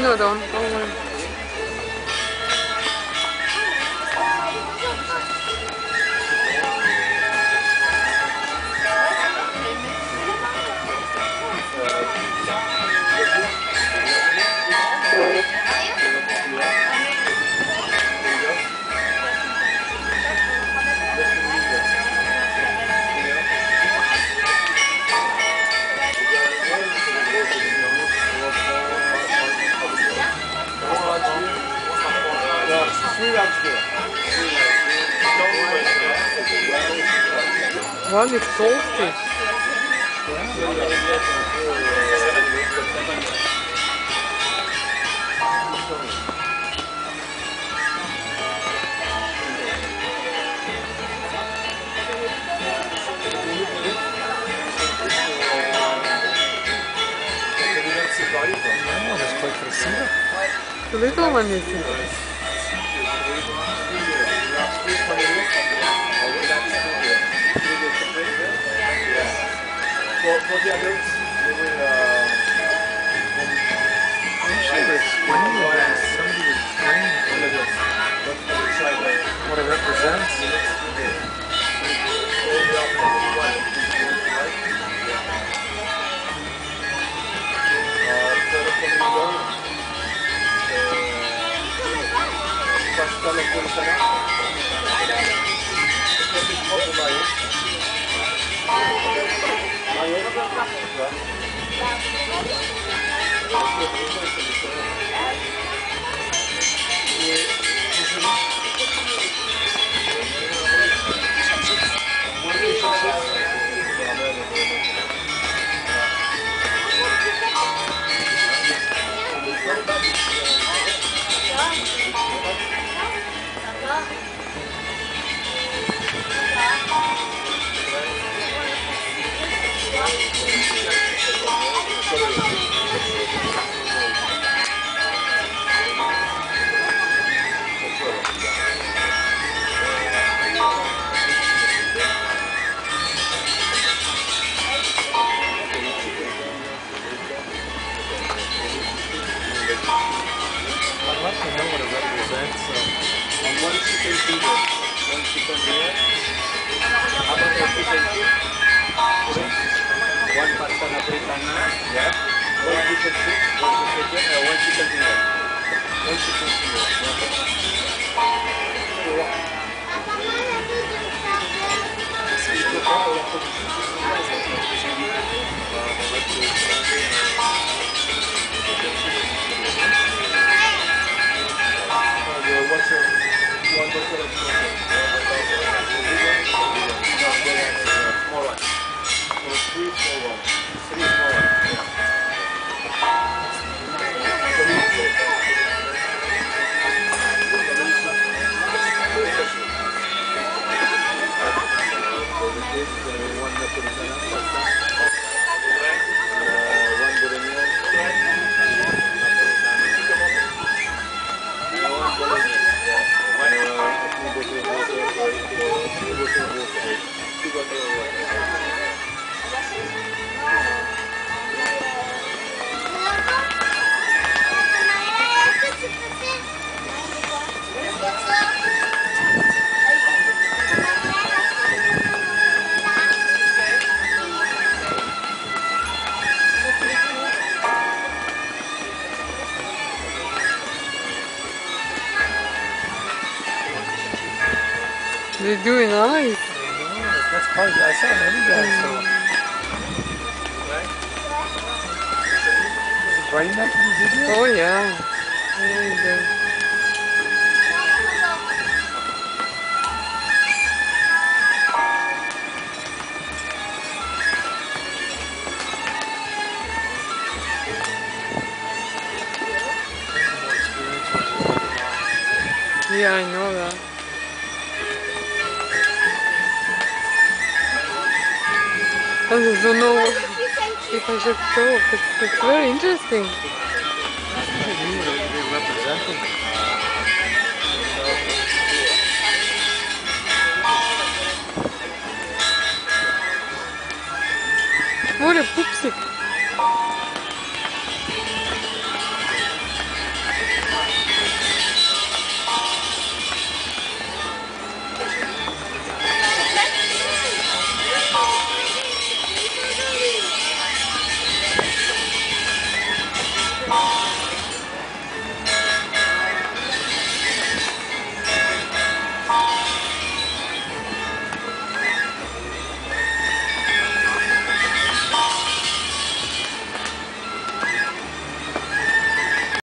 know that one. Don't worry. One is salty. The little one is it? For the adults, they will Somebody would explain what it represents. I'd love to know what it represents. one chicken finger, one chicken here, how about the chicken chip? One pasta napolitana, yeah. One chicken chip, one chicken finger. One chicken what's your one bottle of small one. So three small ones. Three small ones. One napolitana pasta. One bolognese. They're doing nice. That's part of it. I saw many guys. Is it bright enough for the video? Oh yeah. Very good. Yeah, I know that. I just don't know if I should show, but it's very interesting. They represent them. What a poopsick. Yeah.